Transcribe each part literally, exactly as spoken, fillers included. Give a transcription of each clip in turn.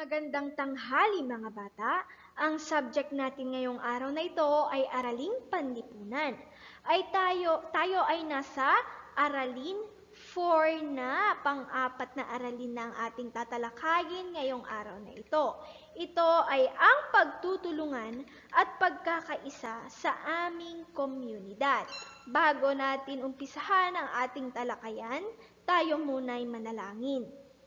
Magandang tanghali mga bata. Ang subject natin ngayong araw na ito ay Araling Panlipunan. Ay tayo, tayo ay nasa Aralin four na, pang-apat na aralin na ang ating tatalakayin ngayong araw na ito. Ito ay ang pagtutulungan at pagkakaisa sa aming komunidad. Bago natin umpisahan ang ating talakayan, tayo muna'y manalangin.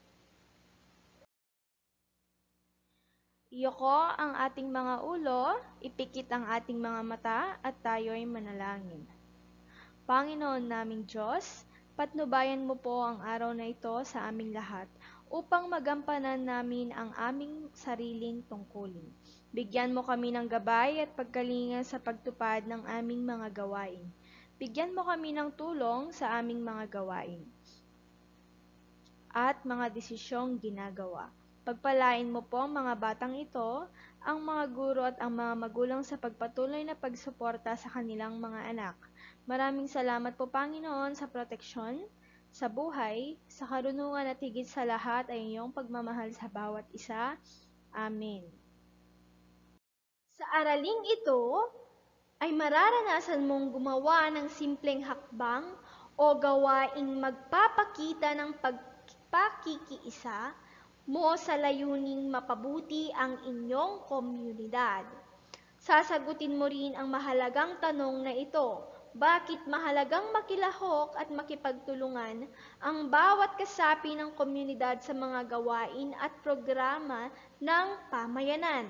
Iyoko ang ating mga ulo, ipikit ang ating mga mata, at tayo'y manalangin. Panginoon naming Diyos, patnubayan mo po ang araw na ito sa aming lahat upang magampanan namin ang aming sariling tungkulin. Bigyan mo kami ng gabay at pagkalinga sa pagtupad ng aming mga gawain. Bigyan mo kami ng tulong sa aming mga gawain at mga desisyong ginagawa. Pagpalain mo po ang mga batang ito, ang mga guro at ang mga magulang sa pagpatuloy na pagsuporta sa kanilang mga anak. Maraming salamat po Panginoon sa proteksyon, sa buhay, sa karunungan at higit sa lahat ay iyong pagmamahal sa bawat isa. Amen. Sa araling ito ay mararanasan mong gumawa ng simpleng hakbang o gawaing magpapakita ng pagpakikiisa mo sa layuning mapabuti ang inyong komunidad. Sasagutin mo rin ang mahalagang tanong na ito, bakit mahalagang makilahok at makipagtulungan ang bawat kasapi ng komunidad sa mga gawain at programa ng pamayanan?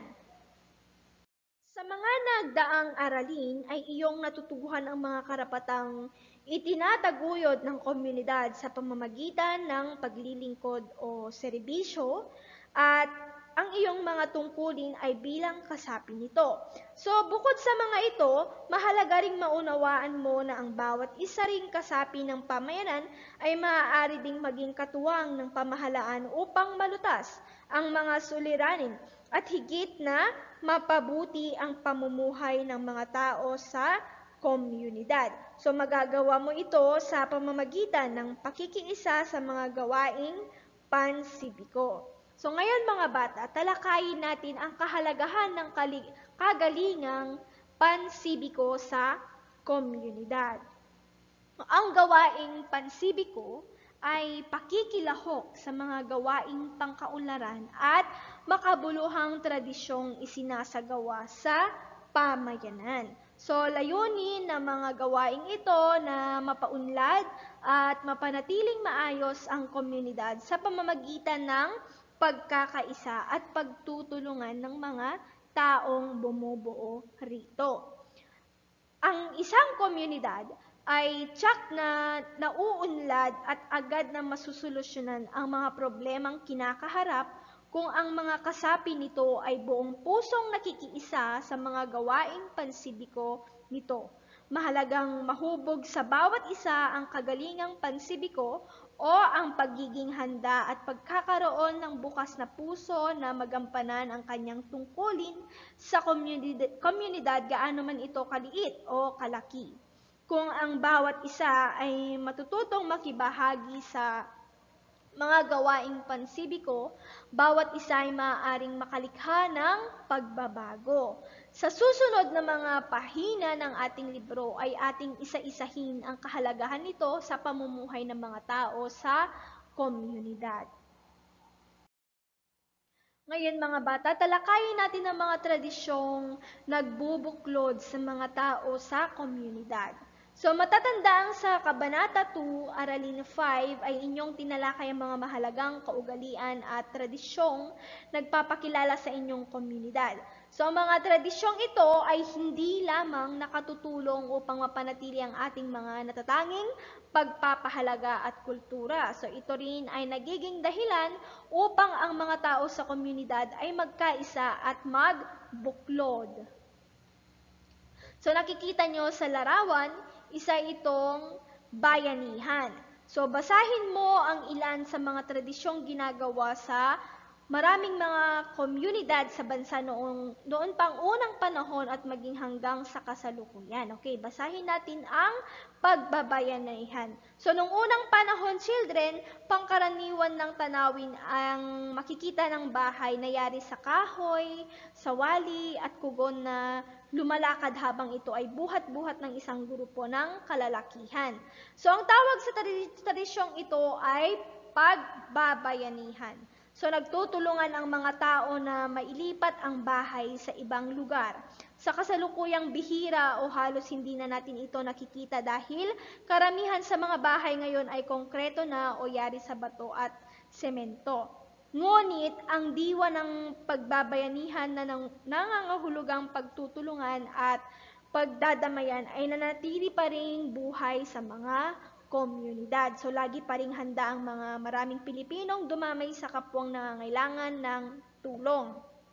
Sa mga nagdaang aralin ay iyong natutuguhan ang mga karapatang itinataguyod ng komunidad sa pamamagitan ng paglilingkod o serbisyo at ang iyong mga tungkulin ay bilang kasapi nito. So bukod sa mga ito, mahalaga ring maunawaan mo na ang bawat isa ring kasapi ng pamayanan ay maaari ding maging katuwang ng pamahalaan upang malutas ang mga suliranin at higit na mapabuti ang pamumuhay ng mga tao sa komunidad. So magagawa mo ito sa pamamagitan ng pakikiisa sa mga gawaing pansibiko. So ngayon mga bata, talakayin natin ang kahalagahan ng kagalingang pansibiko sa komunidad. Ang gawaing pansibiko ay pakikilahok sa mga gawaing pangkaunlaran at makabuluhang tradisyong isinasagawa sa pamayanan. So, layunin ng mga gawaing ito na mapaunlad at mapanatiling maayos ang komunidad sa pamamagitan ng pagkakaisa at pagtutulungan ng mga taong bumubuo rito. Ang isang komunidad ay tiyak na nauunlad at agad na masusolusyonan ang mga problemang kinakaharap kung ang mga kasapi nito ay buong pusong nakikiisa sa mga gawaing pansibiko nito. Mahalagang mahubog sa bawat isa ang kagalingang pansibiko o ang pagiging handa at pagkakaroon ng bukas na puso na magampanan ang kanyang tungkulin sa komunidad, komunidad gaano man ito kaliit o kalaki. Kung ang bawat isa ay matututong makibahagi sa mga gawaing pansibiko, bawat isa ay maaaring makalikha ng pagbabago. Sa susunod na mga pahina ng ating libro ay ating isa-isahin ang kahalagahan nito sa pamumuhay ng mga tao sa komunidad. Ngayon mga bata, talakayin natin ang mga tradisyong nagbubuklod sa mga tao sa komunidad. So matatandang sa Kabanata two, Aralin five ay inyong tinalakay ang mga mahalagang kaugalian at tradisyong nagpapakilala sa inyong komunidad. So ang mga tradisyong ito ay hindi lamang nakatutulong upang mapanatili ang ating mga natatanging pagpapahalaga at kultura. So ito rin ay nagiging dahilan upang ang mga tao sa komunidad ay magkaisa at magbuklod. So nakikita nyo sa larawan, isa itong bayanihan. So basahin mo ang ilan sa mga tradisyong ginagawa sa maraming mga komunidad sa bansa noong, noon pang unang panahon at maging hanggang sa kasalukuyan. Okay, basahin natin ang pagbabayanihan. So, nung unang panahon, children, pangkaraniwan ng tanawin ang makikita ng bahay na yari sa kahoy, sa wali at kugon na lumalakad habang ito ay buhat-buhat ng isang grupo ng kalalakihan. So, ang tawag sa tradisyong ito ay pagbabayanihan. So, nagtutulungan ang mga tao na mailipat ang bahay sa ibang lugar. Sa kasalukuyang bihira o halos hindi na natin ito nakikita dahil karamihan sa mga bahay ngayon ay konkreto na o yari sa bato at semento. Ngunit, ang diwa ng pagbabayanihan na nangangahulugang pagtutulungan at pagdadamayan ay nanatili pa rin buhay sa mga komunidad. So, lagi pa ring handa ang mga maraming Pilipinong dumamay sa kapwang nangangailangan ng tulong.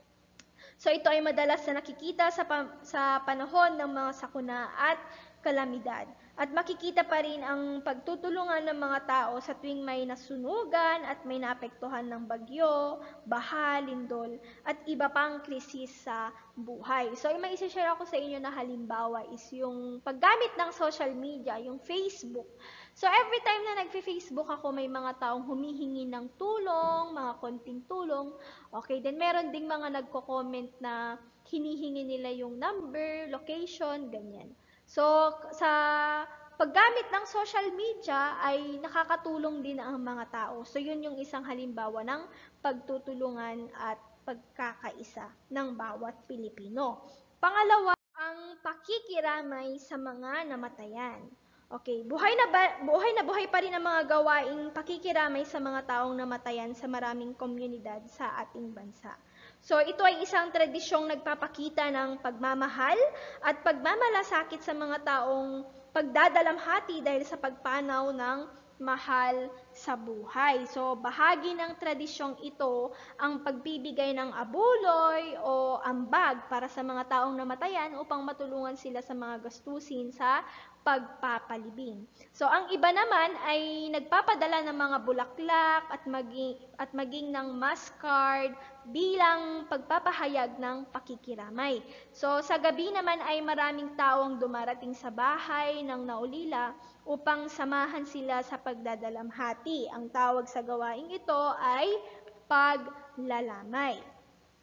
So, ito ay madalas na nakikita sa, pa sa panahon ng mga sakuna at kalamidad. At makikita pa rin ang pagtutulungan ng mga tao sa tuwing may nasunugan at may naapektuhan ng bagyo, baha, lindol, at iba pang krisis sa buhay. So, may isi-share ako sa inyo na halimbawa is yung paggamit ng social media, yung Facebook. So, every time na nagfe-Facebook ako, may mga taong humihingi ng tulong, mga konting tulong. Okay, then meron ding mga nagko-comment na hinihingi nila yung number, location, ganyan. So, sa paggamit ng social media ay nakakatulong din ang mga tao. So, yun yung isang halimbawa ng pagtutulungan at pagkakaisa ng bawat Pilipino. Pangalawa, ang pakikiramay sa mga namatayan. Okay, buhay na, ba, buhay na buhay pa rin ang mga gawaing pakikiramay sa mga taong namatayan sa maraming komunidad sa ating bansa. So, ito ay isang tradisyong nagpapakita ng pagmamahal at pagmamalasakit sa mga taong pagdadalamhati dahil sa pagpanaw ng mahal sa buhay. So, bahagi ng tradisyong ito ang pagbibigay ng abuloy o ambag para sa mga taong namatayan upang matulungan sila sa mga gastusin sa pagpapalibing. So, ang iba naman ay nagpapadala ng mga bulaklak at maging, at maging ng mask card bilang pagpapahayag ng pakikiramay. So, sa gabi naman ay maraming taong dumarating sa bahay ng naulila upang samahan sila sa pagdadalamhati. Ang tawag sa gawaing ito ay paglalamay.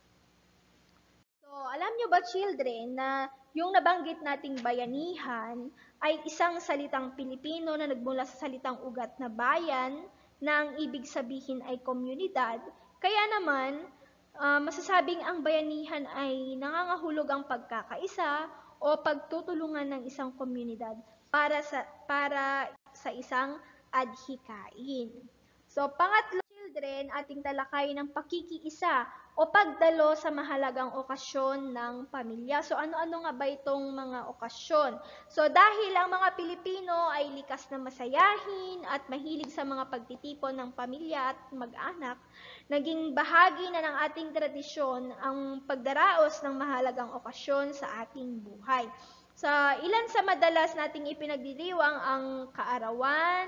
So, alam nyo ba, children, na yung nabanggit nating bayanihan ay isang salitang Pilipino na nagmula sa salitang ugat na bayan na ang ibig sabihin ay komunidad. Kaya naman, uh, masasabing ang bayanihan ay nangangahulog ang pagkakaisa o pagtutulungan ng isang komunidad para sa, para sa isang adhikain. So, pangatlo, children, ating talakay ng pakikiisa o pagdalo sa mahalagang okasyon ng pamilya. So, ano-ano nga ba itong mga okasyon? So, dahil ang mga Pilipino ay likas na masayahin at mahilig sa mga pagtitipon ng pamilya at mag-anak, naging bahagi na ng ating tradisyon ang pagdaraos ng mahalagang okasyon sa ating buhay. Sa ilan sa madalas nating ipinagdiriwang ang kaarawan,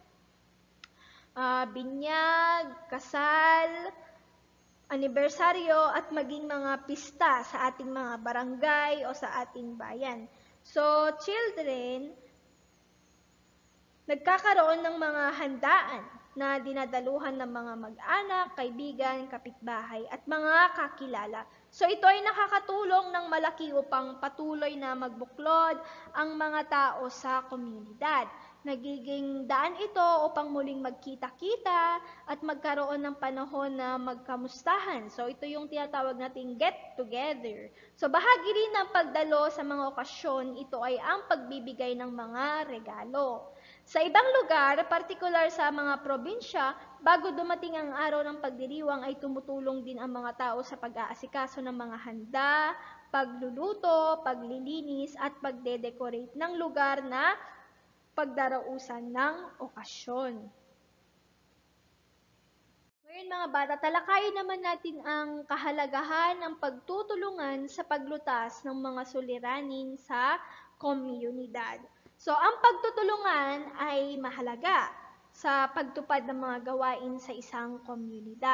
uh, binyag, kasal, anibersaryo at maging mga pista sa ating mga barangay o sa ating bayan. So, children, nagkakaroon ng mga handaan na dinadaluhan ng mga mag-anak, kaibigan, kapitbahay at mga kakilala. So, ito ay nakakatulong ng malaki upang patuloy na magbuklod ang mga tao sa komunidad. Nagiging daan ito upang muling magkita-kita at magkaroon ng panahon na magkamustahan. So, ito yung tinatawag nating get together. So, bahagi rin ng pagdalo sa mga okasyon, ito ay ang pagbibigay ng mga regalo. Sa ibang lugar, partikular sa mga probinsya, bago dumating ang araw ng pagdiriwang ay tumutulong din ang mga tao sa pag-aasikaso ng mga handa, pagluluto, paglilinis at pagde-decorate ng lugar na pagdarausan ng okasyon. Ngayon mga bata, talakayin naman natin ang kahalagahan ng pagtutulungan sa paglutas ng mga suliranin sa komunidad. So, ang pagtutulungan ay mahalaga sa pagtupad ng mga gawain sa isang komunidad.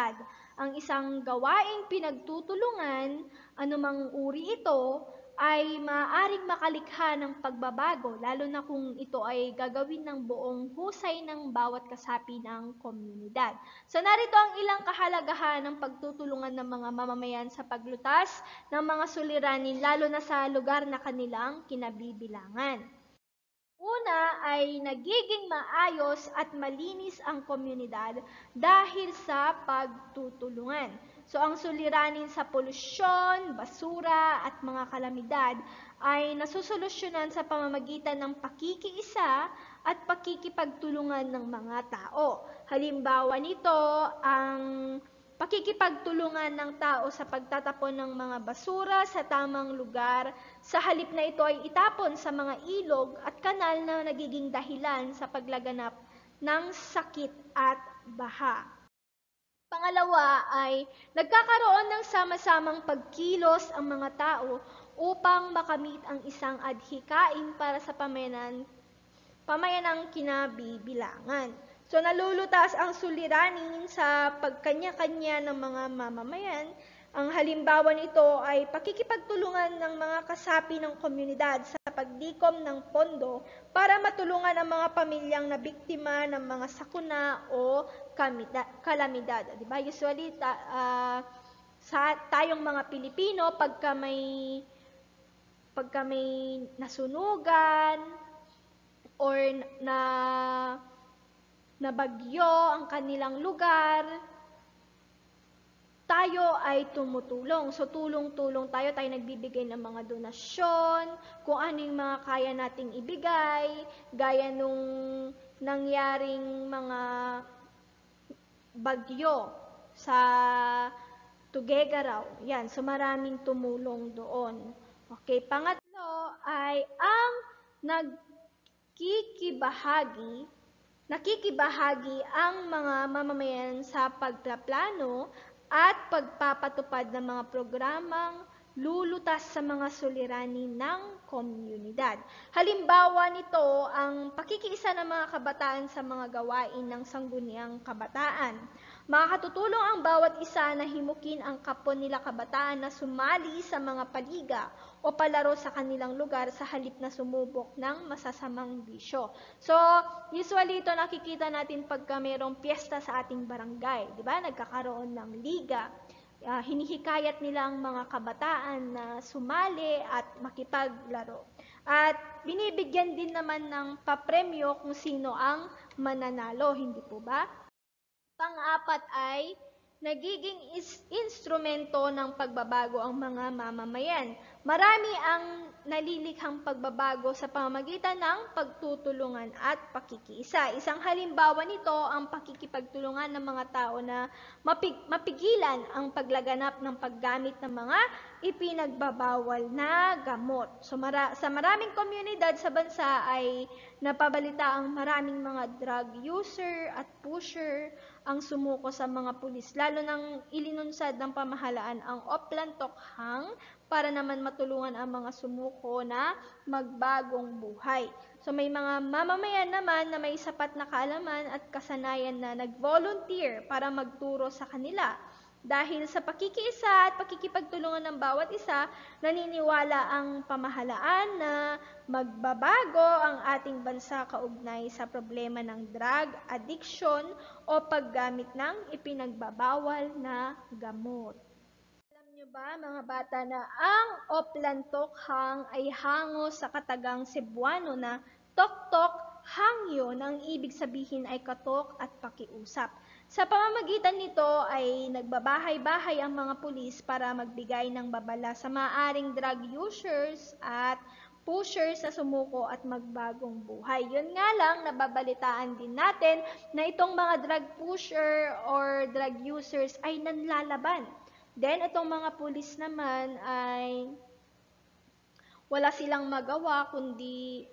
Ang isang gawaing pinagtutulungan, anumang uri ito, ay maaaring makalikha ng pagbabago, lalo na kung ito ay gagawin ng buong husay ng bawat kasapi ng komunidad. So narito ang ilang kahalagahan ng pagtutulungan ng mga mamamayan sa paglutas ng mga suliranin, lalo na sa lugar na kanilang kinabibilangan. Una ay nagiging maayos at malinis ang komunidad dahil sa pagtutulungan. So ang suliranin sa polusyon, basura at mga kalamidad ay nasusolusyonan sa pamamagitan ng pakikiisa at pakikipagtulungan ng mga tao. Halimbawa nito ang pakikipagtulungan ng tao sa pagtatapon ng mga basura sa tamang lugar, sa halip na ito ay itapon sa mga ilog at kanal na nagiging dahilan sa paglaganap ng sakit at baha. Pangalawa ay nagkakaroon ng sama-samang pagkilos ang mga tao upang makamit ang isang adhikain para sa pamayanan, pamayanang kinabibilangan. So nalulutas ang suliranin sa pagkanya-kanya ng mga mamamayan. Ang halimbawa nito ay pakikipagtulungan ng mga kasapi ng komunidad sa pagdikom ng pondo para matulungan ang mga pamilyang na biktima ng mga sakuna o kalamidad. Diba? Usually, ta, uh, sa tayong mga Pilipino, pagka may, pagka may nasunugan or na na bagyo ang kanilang lugar, tayo ay tumutulong. So tulong-tulong tayo, tayo nagbibigay ng mga donasyon, kung ano yung mga kaya nating ibigay, gaya nung nangyaring mga bagyo sa Tuguegarao. Yan, so maraming tumulong doon. Okay, pangatlo ay ang nagkikibahagi Nakikibahagi ang mga mamamayan sa pagplaplano at pagpapatupad ng mga programang lulutas sa mga suliranin ng komunidad. Halimbawa nito ang pakikiisa ng mga kabataan sa mga gawain ng sangguniang kabataan. Makakatutulong ang bawat isa na himukin ang kapwa nila kabataan na sumali sa mga paliga o palaro sa kanilang lugar sa halip na sumubok ng masasamang bisyo. So, usually ito nakikita natin pagka mayroong piyesta sa ating barangay, di ba? Nagkakaroon ng liga. Uh, hinihikayat nila ang mga kabataan na sumali at makipaglaro. At binibigyan din naman ng papremyo kung sino ang mananalo, hindi po ba? Pang-apat ay nagiging is- instrumento ng pagbabago ang mga mamamayan. Marami ang nalilikhang pagbabago sa pamamagitan ng pagtutulungan at pakikiisa. Isang halimbawa nito ang pakikipagtulungan ng mga tao na mapig- mapigilan ang paglaganap ng paggamit ng mga ipinagbabawal na gamot. So mara- sa maraming komunidad sa bansa ay napabalita ang maraming mga drug user at pusher ang sumuko sa mga pulis, lalo nang ilinunsad ng pamahalaan ang Oplan Tokhang para naman matulungan ang mga sumuko na magbagong buhay. So may mga mamamayan naman na may sapat na kaalaman at kasanayan na nag-volunteer para magturo sa kanila. Dahil sa pakikiisa at pakikipagtulungan ng bawat isa, naniniwala ang pamahalaan na magbabago ang ating bansa kaugnay sa problema ng drug addiction o paggamit ng ipinagbabawal na gamot. Alam nyo ba mga bata na ang Oplan Tokhang ay hango sa katagang Cebuano na tok-tok hangyo na ang ibig sabihin ay katok at pakiusap. Sa pamamagitan nito ay nagbabahay-bahay ang mga pulis para magbigay ng babala sa maaring drug users at pushers na sumuko at magbagong buhay. Yun nga lang, nababalitaan din natin na itong mga drug pusher or drug users ay nanlalaban. Then, itong mga pulis naman ay wala silang magawa kundi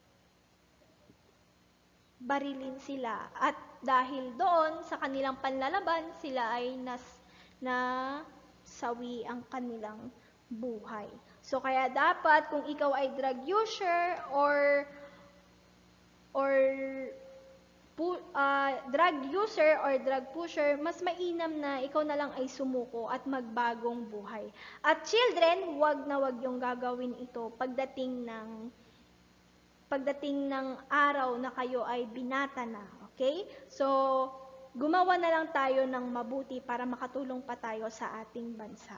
barilin sila. At dahil doon, sa kanilang panlalaban, sila ay nas, nasawi ang kanilang buhay. So, kaya dapat kung ikaw ay drug user or or pu uh, drug user or drug pusher, mas mainam na ikaw na lang ay sumuko at magbagong buhay. At children, wag na wag yung gagawin ito pagdating ng pagdating ng araw na kayo ay binata na. Okay? So, gumawa na lang tayo ng mabuti para makatulong pa tayo sa ating bansa.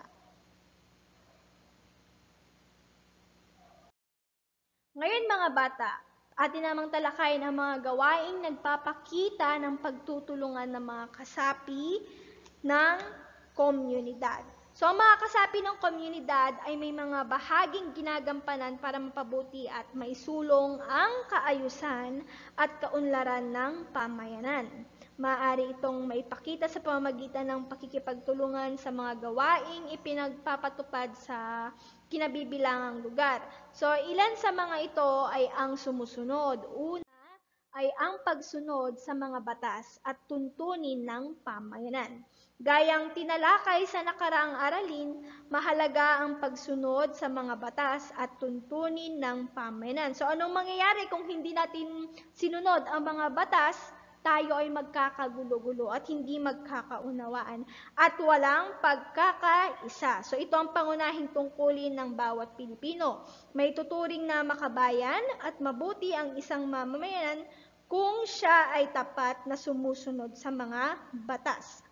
Ngayon mga bata, atin namang talakayin ang mga gawaing nagpapakita ng pagtutulungan ng mga kasapi ng komunidad. So, ang mga kasapi ng komunidad ay may mga bahaging ginagampanan para mapabuti at maisulong ang kaayusan at kaunlaran ng pamayanan. Maaari itong maipakita sa pamamagitan ng pakikipagtulungan sa mga gawaing ipinagpapatupad sa kinabibilangang lugar. So, ilan sa mga ito ay ang sumusunod. Una ay ang pagsunod sa mga batas at tuntunin ng pamayanan. Gayang tinalakay sa nakaraang aralin, mahalaga ang pagsunod sa mga batas at tuntunin ng pamayanan. So anong mangyayari kung hindi natin sinunod ang mga batas? Tayo ay magkakagulo-gulo at hindi magkakaunawaan at walang pagkakaisa. So ito ang pangunahing tungkulin ng bawat Pilipino. May tuturing na makabayan at mabuti ang isang mamamayan kung siya ay tapat na sumusunod sa mga batas.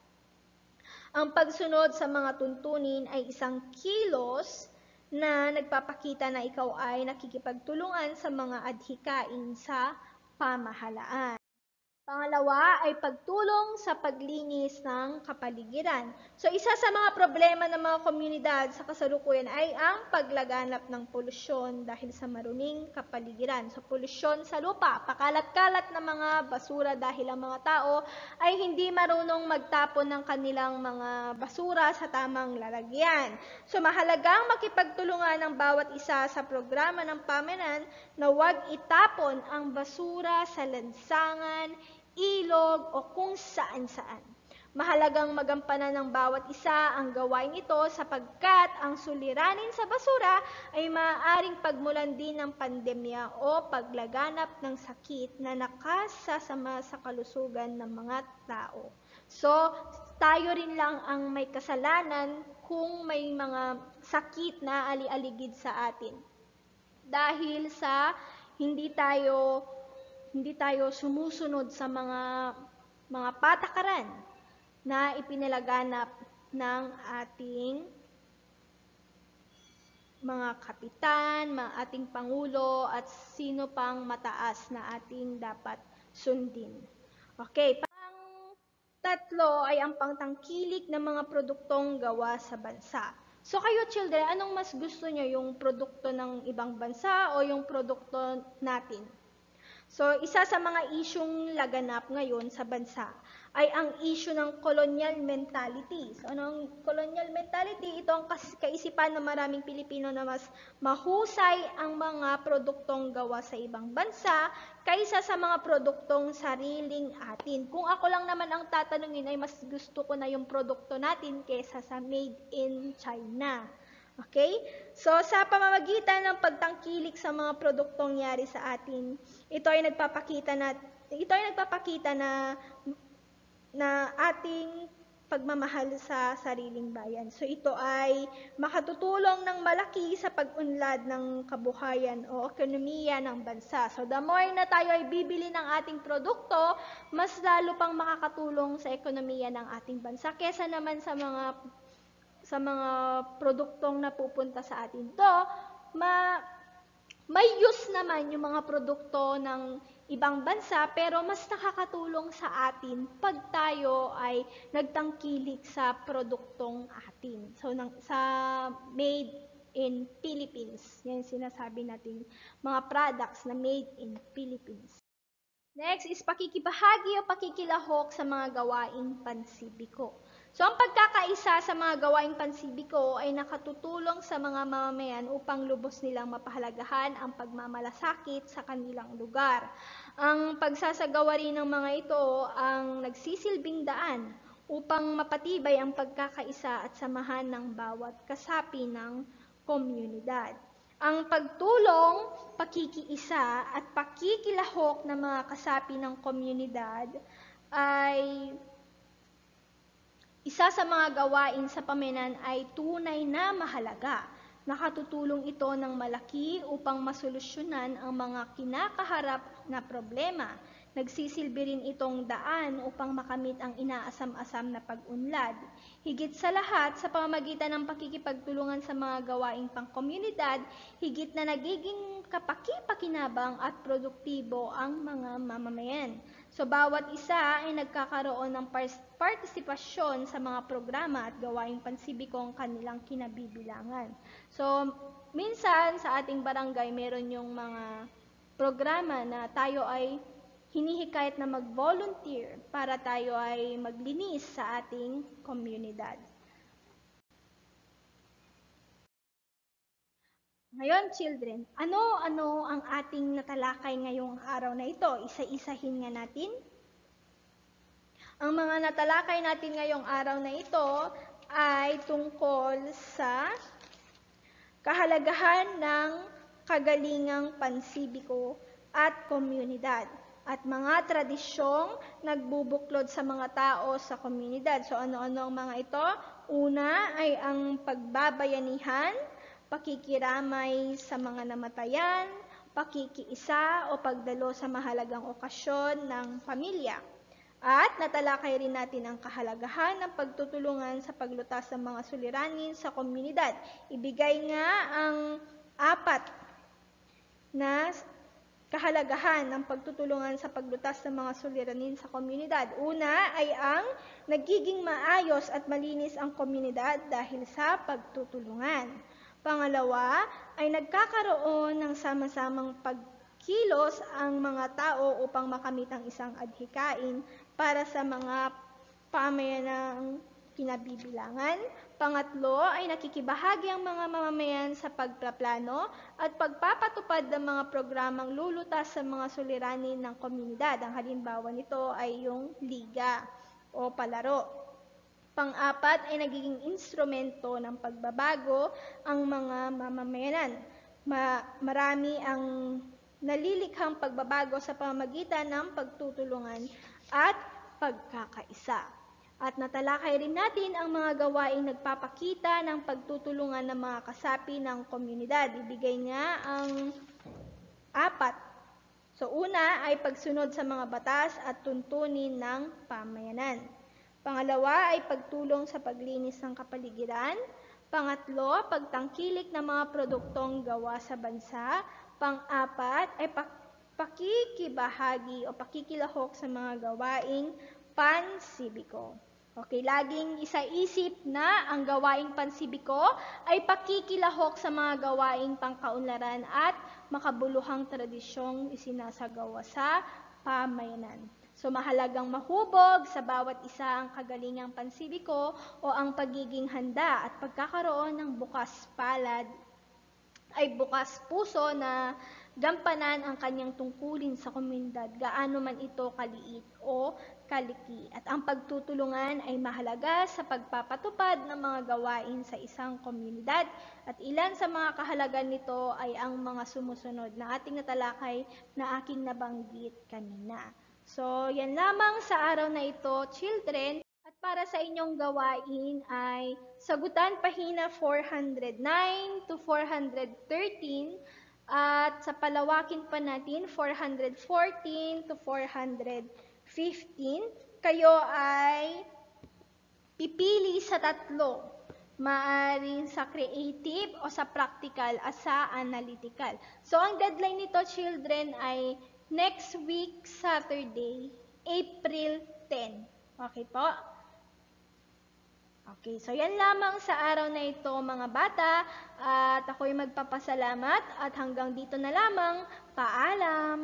Ang pagsunod sa mga tuntunin ay isang kilos na nagpapakita na ikaw ay nakikipagtulungan sa mga adhikain sa pamahalaan. Pangalawa ay pagtulong sa paglinis ng kapaligiran. So isa sa mga problema ng mga komunidad sa kasalukuyan ay ang paglaganap ng polusyon dahil sa maruming kapaligiran. So polusyon sa lupa, pakalat-kalat na mga basura dahil ang mga tao ay hindi marunong magtapon ng kanilang mga basura sa tamang lalagyan. So mahalagang makipagtulungan ng bawat isa sa programa ng pamayanan na huwag itapon ang basura sa lansangan, ilog o kung saan-saan. Mahalagang magampanan ng bawat isa ang gawain ito sapagkat ang suliranin sa basura ay maaaring pagmulan din ng pandemya o paglaganap ng sakit na nakasasama sa kalusugan ng mga tao. So, tayo rin lang ang may kasalanan kung may mga sakit na ali-aligid sa atin. Dahil sa hindi tayo hindi tayo sumusunod sa mga mga patakaran na ipinalaganap ng ating mga kapitan, mga ating pangulo at sino pang mataas na ating dapat sundin. Okay, pang tatlo ay ang pangtangkilik ng mga produktong gawa sa bansa. So kayo children, anong mas gusto nyo, yung produkto ng ibang bansa o yung produkto natin? So, isa sa mga isyung laganap ngayon sa bansa ay ang issue ng colonial mentality. So, anong colonial mentality? Ito ang kaisipan ng maraming Pilipino na mas mahusay ang mga produktong gawa sa ibang bansa kaysa sa mga produktong sariling atin. Kung ako lang naman ang tatanungin ay mas gusto ko na yung produkto natin kaysa sa made in China. Okay? So, sa pamamagitan ng pagtangkilik sa mga produktong yari sa atin, ito ay nagpapakita na ito ay nagpapakita na na ating pagmamahal sa sariling bayan. So, ito ay makatutulong ng malaki sa pag-unlad ng kabuhayan o ekonomiya ng bansa. So, the more na tayo ay bibili ng ating produkto, mas lalo pang makakatulong sa ekonomiya ng ating bansa kesa naman sa mga sa mga produktong napupunta sa atin. To, ma, may use naman yung mga produkto ng ibang bansa, pero mas nakakatulong sa atin pag tayo ay nagtangkilik sa produktong atin. So, nang, sa made in Philippines. Yan sinasabi natin, mga products na made in Philippines. Next is pakikibahagi o pakikilahok sa mga gawaing pansibiko. So, ang pagkakaisa sa mga gawaing pansibiko ay nakatutulong sa mga mamamayan upang lubos nilang mapahalagahan ang pagmamalasakit sa kanilang lugar. Ang pagsasagawa rin ng mga ito ang nagsisilbing daan upang mapatibay ang pagkakaisa at samahan ng bawat kasapi ng komunidad. Ang pagtulong, pakikiisa at pakikilahok ng mga kasapi ng komunidad ay isa sa mga gawain sa pamayanan ay tunay na mahalaga. Nakatutulong ito ng malaki upang masolusyonan ang mga kinakaharap na problema. Nagsisilbi rin itong daan upang makamit ang inaasam-asam na pag-unlad. Higit sa lahat, sa pamamagitan ng pakikipagtulungan sa mga gawaing pangkomunidad, higit na nagiging kapaki-pakinabang at produktibo ang mga mamamayan. So, bawat isa ay nagkakaroon ng partisipasyon sa mga programa at gawaing pansibikong kanilang kinabibilangan. So, minsan sa ating barangay, meron yung mga programa na tayo ay hinihikayat na mag-volunteer para tayo ay maglinis sa ating komunidad. Ngayon, children, ano-ano ang ating natalakay ngayong araw na ito? Isa-isahin nga natin. Ang mga natalakay natin ngayong araw na ito ay tungkol sa kahalagahan ng kagalingang pansibiko at komunidad at mga tradisyong nagbubuklod sa mga tao sa komunidad. So ano-ano ang mga ito? Una ay ang pagbabayanihan, pakikiramay sa mga namatayan, pakikiisa o pagdalo sa mahalagang okasyon ng pamilya. At natalakay rin natin ang kahalagahan ng pagtutulungan sa paglutas ng mga suliranin sa komunidad. Ibigay nga ang apat na kahalagahan ng pagtutulungan sa paglutas ng mga suliranin sa komunidad. Una ay ang nagiging maayos at malinis ang komunidad dahil sa pagtutulungan. Pangalawa ay nagkakaroon ng sama-samang pagkilos ang mga tao upang makamit ang isang adhikain para sa mga pamayanang kinabibilangan. Pangatlo ay nakikibahagi ang mga mamamayan sa pagpaplano at pagpapatupad ng mga programang lulutas sa mga suliranin ng komunidad. Ang halimbawa nito ay yung liga o palaro. Pang-apat ay nagiging instrumento ng pagbabago ang mga mamamayanan. Ma- marami ang nalilikhang pagbabago sa pamamagitan ng pagtutulungan at pagkakaisa. At natalakay rin natin ang mga gawaing nagpapakita ng pagtutulungan ng mga kasapi ng komunidad. Ibigay nga ang apat. So una ay pagsunod sa mga batas at tuntunin ng pamayanan. Pangalawa ay pagtulong sa paglinis ng kapaligiran. Pangatlo, pagtangkilik ng mga produktong gawa sa bansa. Pang-apat ay pakikibahagi o pakikilahok sa mga gawaing pansibiko. Okay, laging isa-isip na ang gawaing pansibiko ay pakikilahok sa mga gawaing pangkaunlaran at makabuluhang tradisyong isinasagawa sa pamayanan. So mahalagang mahubog sa bawat isa ang kagalingang pansibiko o ang pagiging handa at pagkakaroon ng bukas palad ay bukas puso na gampanan ang kanyang tungkulin sa komunidad, gaano man ito kaliit o kaliki. At ang pagtutulungan ay mahalaga sa pagpapatupad ng mga gawain sa isang komunidad. At ilan sa mga kahalagan nito ay ang mga sumusunod na ating natalakay na aking nabanggit kanina. So, yan lamang sa araw na ito, children. At para sa inyong gawain ay sagutan pahina four hundred nine to four hundred thirteen. At sa palawakin pa natin, four hundred fourteen to four hundred fifteen, kayo ay pipili sa tatlo. Maaring sa creative o sa practical at sa analytical. So, ang deadline nito, children, ay next week, Saturday, April tenth. Okay po? Okay, so yan lamang sa araw na ito mga bata at ako'y magpapasalamat at hanggang dito na lamang. Paalam!